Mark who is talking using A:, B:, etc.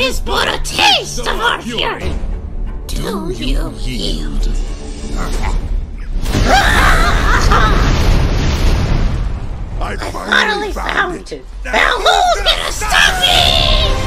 A: is but a taste of our fury. Do you yield? I finally found it. Now who's gonna stop me?